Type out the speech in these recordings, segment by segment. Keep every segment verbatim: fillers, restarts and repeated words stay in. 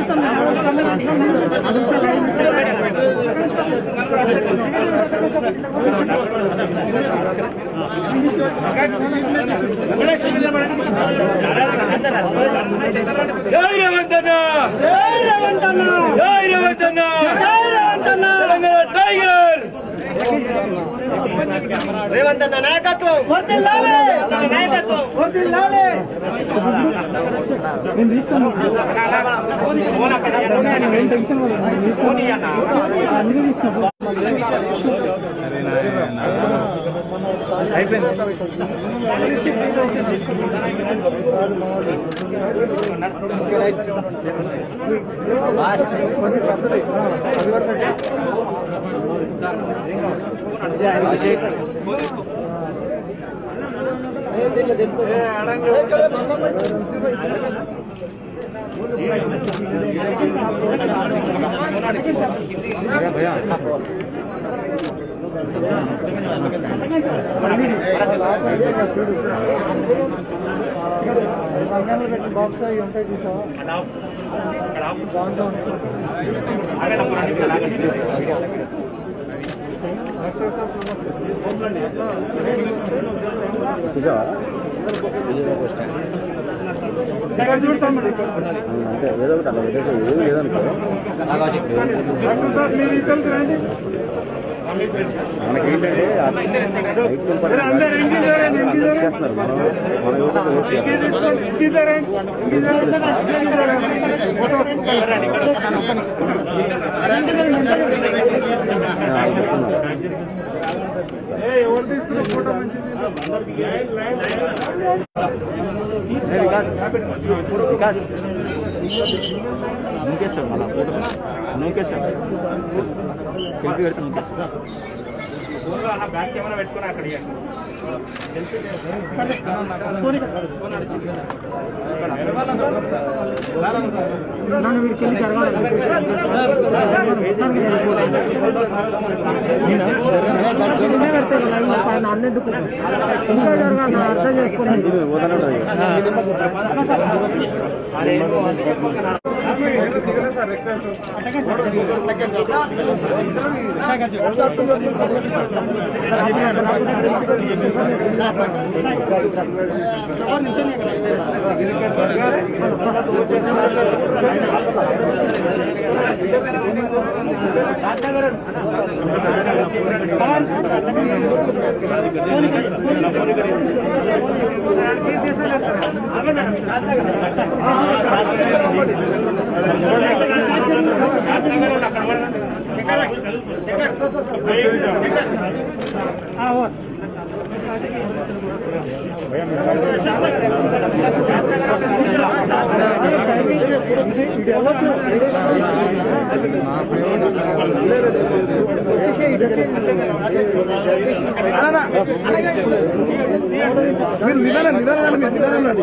జై రేవంత్ అన్న, జై రేవంత్ అన్న, జై రేవంత్ అన్న, జై రేవంత్ అన్న, తెలంగాణ టైగర్ రేవంత్ అన్న నాయకత్వం వర్ధిల్లాలి, నాయకత్వం వర్ధిల్లాలి. నేను తీసుకున్నా అయిపోయింది. బాక్స్ అవి ఉంటాయి చూసావా? అంటే ఏదో ఒకటి అలా ఏం లేదనుకో మనకేంటంటే చేస్తున్నారు మనం మన వికాస్ నూకేశ్వర్ మళ్ళా నూకేశ్వర్ సెల్ఫీ పెడితే నూకేశ్వర్ బ్యాక్ కెమెరా పెట్టుకుని అక్కడ అర్థం చేసుకున్నాను. నిదానం నిదానం నిదానం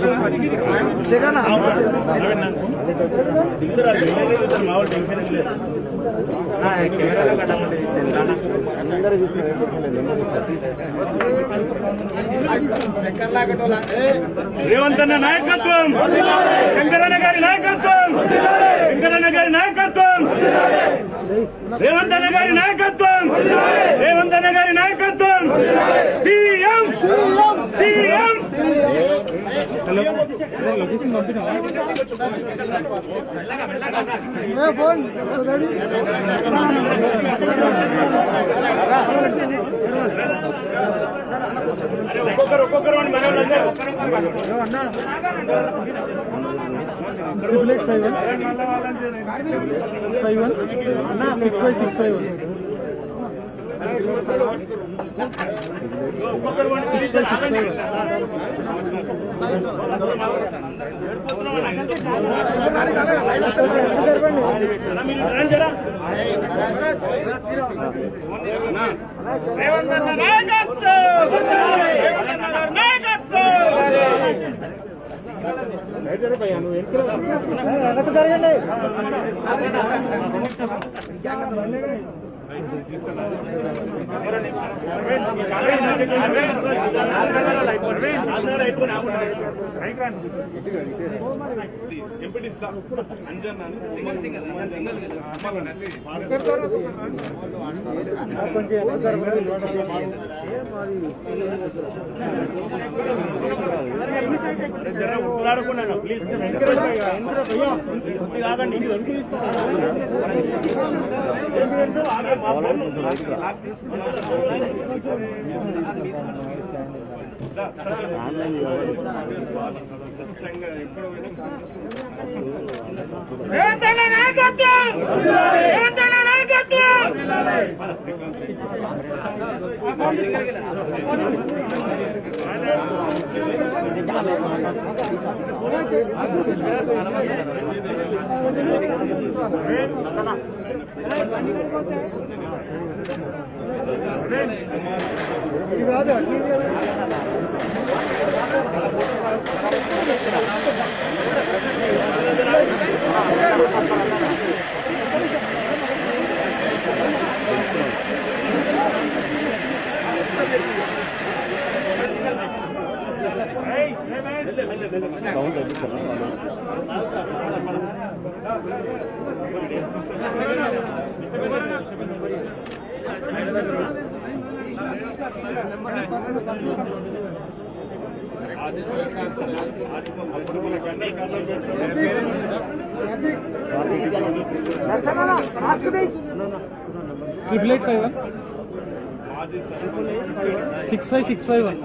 రేవంత్ అన్న నాయకత్వం, శంకరన్న గారి నాయకత్వం, శంకరన్న గారి నాయకత్వం, రేవంత్ అన్న గారి నాయకత్వం, రేవంత్ అన్న గారి నాయకత్వం, సీఎం సీఎం లొకేషన్ పంపినా ఒక్కొక్కరు ఒక్కొక్కరు triple eight five one five one six five six five one Revanth అన్న నాయకత్వం, రేవంత్ అన్న నాయకత్వం. వెనక్కి జరగండి. ఎంపీటిస్తా అంజన్ సింగల్ సింగల్ సింగల్ ఉత్తరాడుకున్నాను ప్లీజ్ కాదండి triple eight five one six five six five one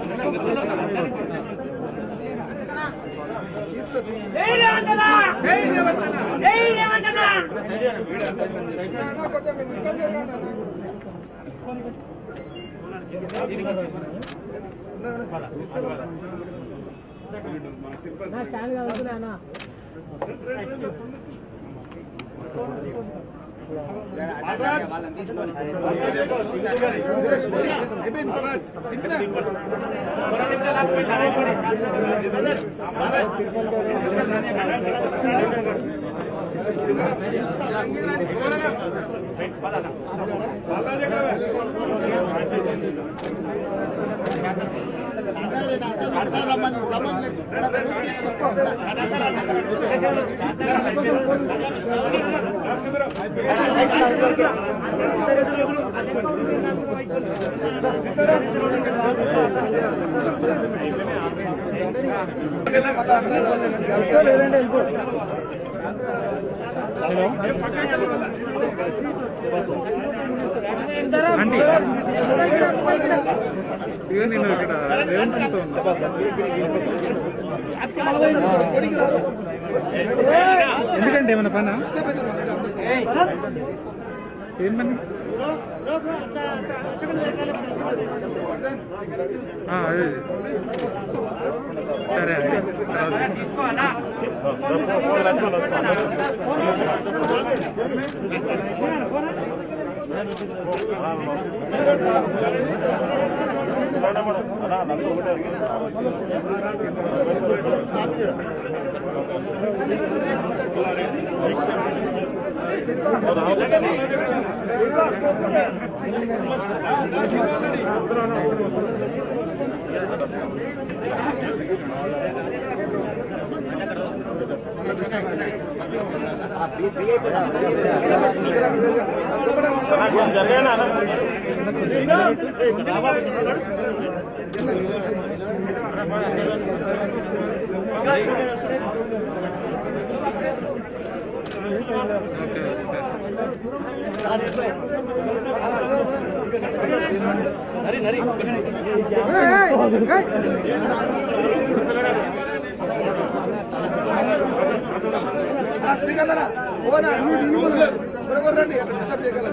aunty ఇక నేను ఇక్కడ రేవంత్తో ఎందుకంటే ఏమన్నా పనా ఏం పని అదే సరే నరి నరి శ్రీకాంతరా ఓనా రండి డిస్టర్బ్ చేయగలరు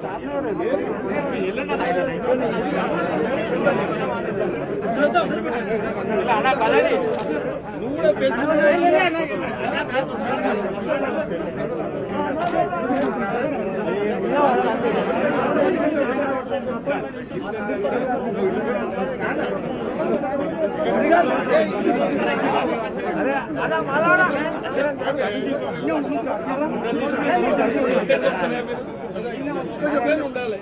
నువ్వు కూడా పెంచు ఉండాలి.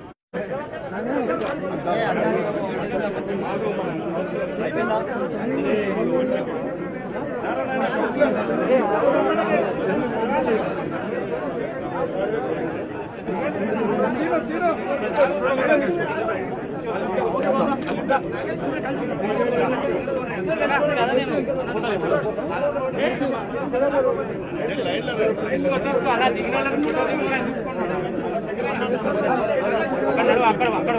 అక్కడ అక్కడ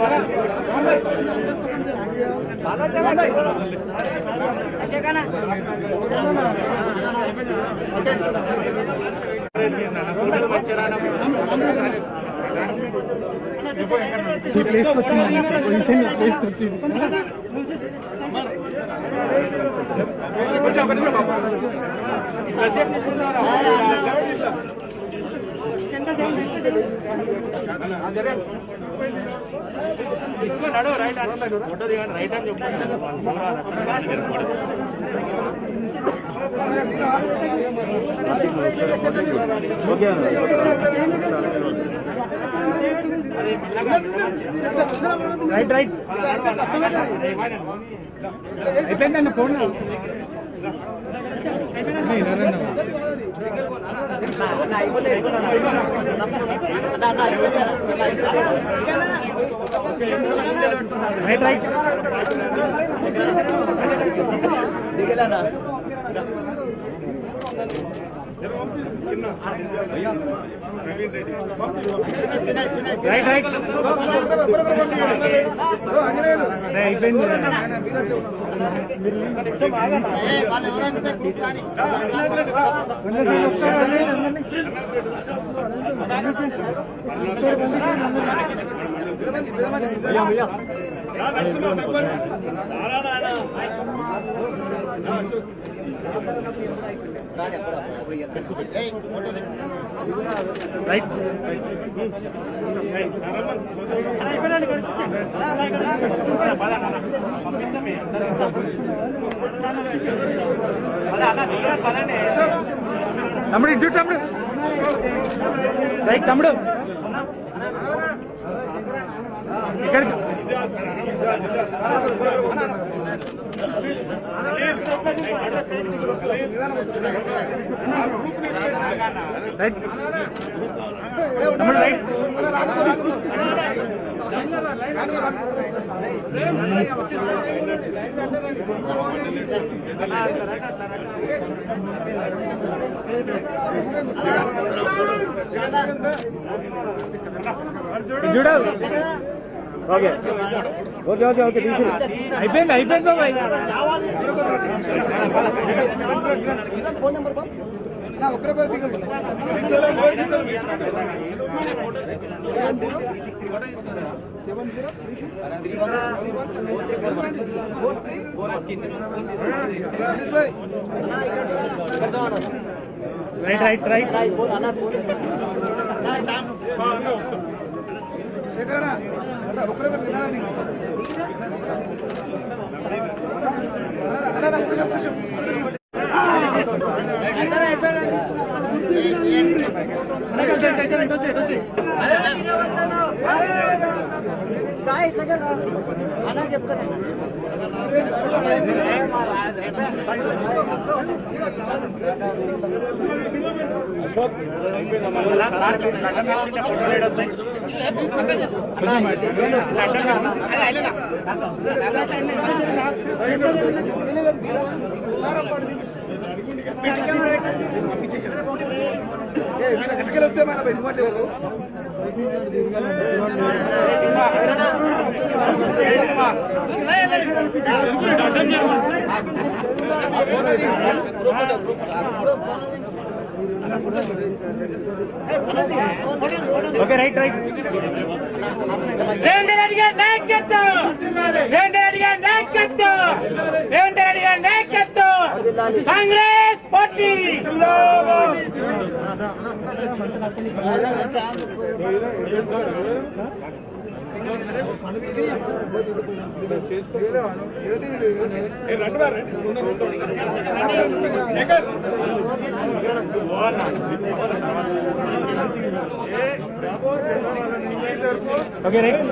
ఈ ప్లేస్కి వచ్చింది పొజిషన్ ప్లేస్కి వచ్చింది తీసుకున్నాడు రైట్ ఫోటో దిగండి రైట్ అని చెప్పండి. రైట్ రైట్ అయిపోయిందన్న ఫోన్ రైట్ రైట్ దిగలేనా రైట్ రైట్ అయిపోయింది రైట్ తమ్ముడు ఇటు తమ్ముడు రైట్ తమ్ముడు ఇక్కడ రైట్ తమ్ముడు రైట్ చూడు ఓకే ఓకే ఓకే ఓకే తీసి అయిపోయింది అయిపోయింది బాబాయ్ phone number right right right వస్తే మన okay right right Revanth Reddy గారి నాయకత్వం రేవంత్ రెడ్డి గారి నాయకత్వం రేవంత్ రెడ్డి గారి నాయకత్వం Congress party okay right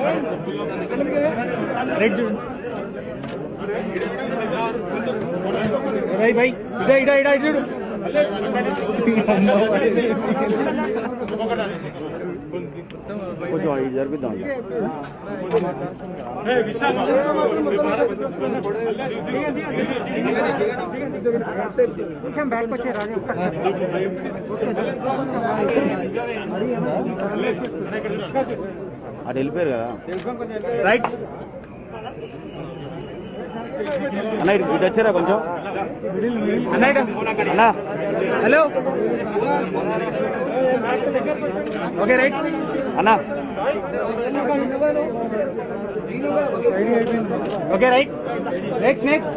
right भाई भाई इधर इधर इधर इधर కొంచెం ఇది జరిపిద్దాం కొంచెం బ్యాక్ వచ్చే రాజు అటు వెళ్ళిపోయారు కదా రైట్ అన్న ఇటు ఇటు వచ్చారా కొంచెం అన్న అన్నా హలో ఓకే రైట్ అన్నా ఓకే రైట్ నెక్స్ట్ నెక్స్ట్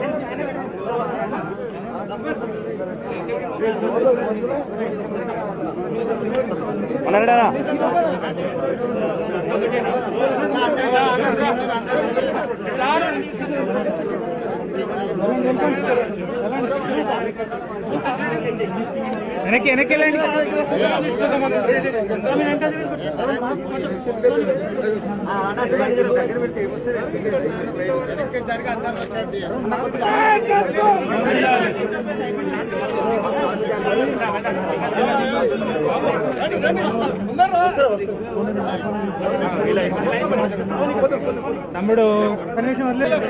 ఉన్నాడా వెనక్కి వెనక్కి వెళ్ళండి తమ్ముడు ఒక్క నిమిషం వదిలేదు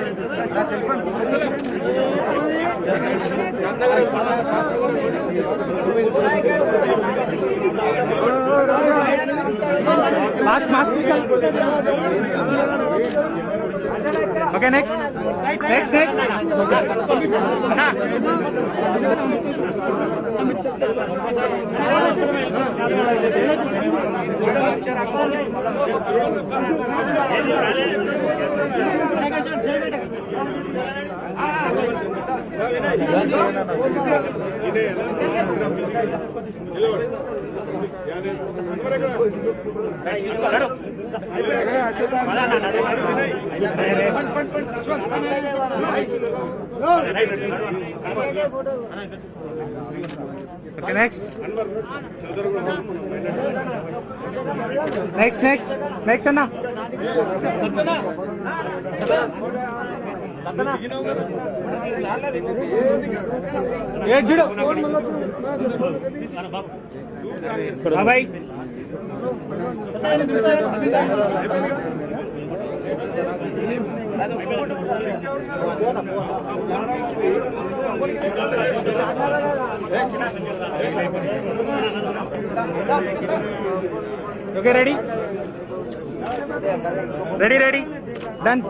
mask mask okay next next next okay next next next next అన్నా ఏ చూడు బాబాయ్ okay ready ready ready done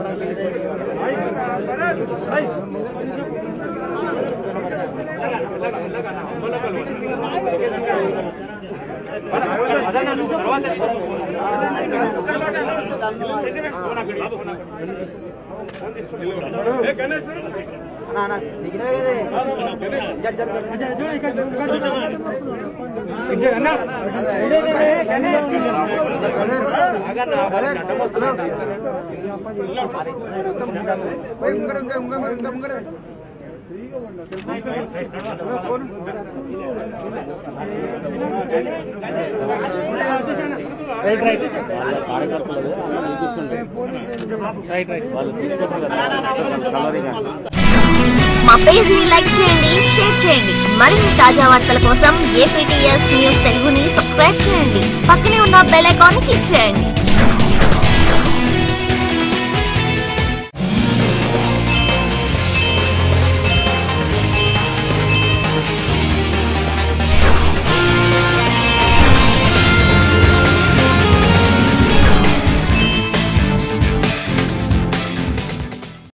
right right right right మా పేజ్ ని లైక్ చేయండి, షేర్ చేయండి. మరిన్ని తాజా వార్తల కోసం ఏపీటీఎస్ న్యూస్ తెలుగుని సబ్స్క్రైబ్ చేయండి. పక్కనే ఉన్న బెల్ ఐకాన్ ని క్లిక్ చేయండి.